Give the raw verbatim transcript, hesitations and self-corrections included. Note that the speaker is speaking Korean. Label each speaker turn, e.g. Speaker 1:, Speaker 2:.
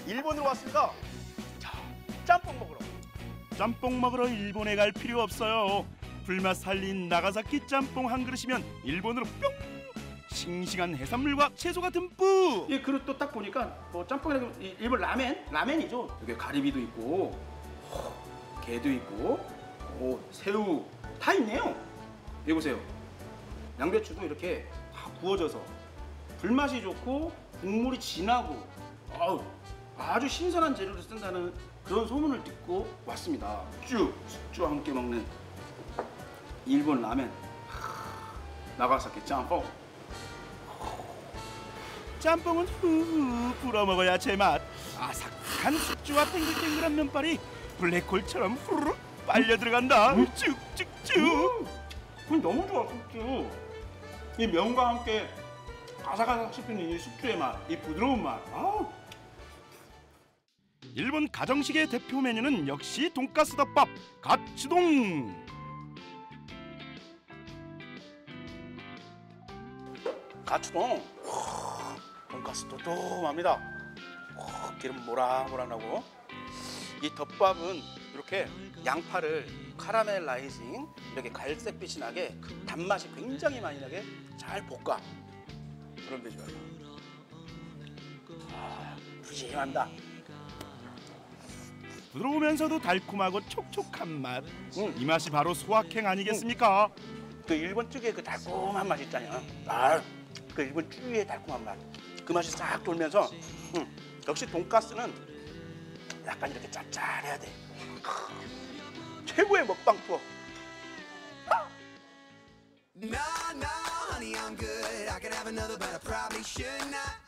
Speaker 1: 일본으로 왔습니다. 자, 짬뽕 먹으러.
Speaker 2: 짬뽕 먹으러 일본에 갈 필요 없어요. 불맛 살린 나가사키 짬뽕 한 그릇이면 일본으로 뿅! 싱싱한 해산물과 채소가 듬뿍.
Speaker 1: 이 그릇도 딱 보니까 뭐 짬뽕이라고 일본 라멘? 라멘이죠. 여기 가리비도 있고 게도 있고 오, 새우 다 있네요. 여기 보세요. 양배추도 이렇게 다 구워져서 불맛이 좋고 국물이 진하고 아우, 아주 신선한 재료를 쓴다는 그런 소문을 듣고 왔습니다. 숙주, 숙주와 함께 먹는 일본 라멘. 나가사키 짬뽕.
Speaker 2: 짬뽕은 후후 불어 먹어야 제맛. 아삭한 숙주와 탱글탱글한 면발이 블랙홀처럼 후루룩 빨려 들어간다.
Speaker 1: 음.
Speaker 2: 쭉쭉쭉.
Speaker 1: 음, 너무 좋아 숙주. 이 면과 함께 아삭아삭 씹히는 이 숙주의 맛, 이 부드러운 맛. 아우.
Speaker 2: 일본 가정식의 대표 메뉴는 역시 돈가스 덮밥 가츠동.
Speaker 1: 가츠동. 돈가스 도톰합니다. 기름 모락모락 나고. 이 덮밥은 이렇게 양파를 카라멜라이징 이렇게 갈색빛이 나게 단맛이 굉장히 많이 나게 잘 볶아. 그런 비주얼. 아, 푸짐합니다.
Speaker 2: 부드러우면서도 달콤하고 촉촉한 맛.
Speaker 1: 음.
Speaker 2: 이 맛이 바로 소확행 아니겠습니까?
Speaker 1: 그 일본 특유의 그 달콤한 맛 있잖아요. 아, 그 일본 특유의 달콤한 맛. 그 맛이 싹 돌면서 음, 역시 돈가스는 약간 이렇게 짭짤해야 돼. 크, 최고의 먹방 투어.
Speaker 3: No, no, honey, I'm good. I could have another, but I probably should not.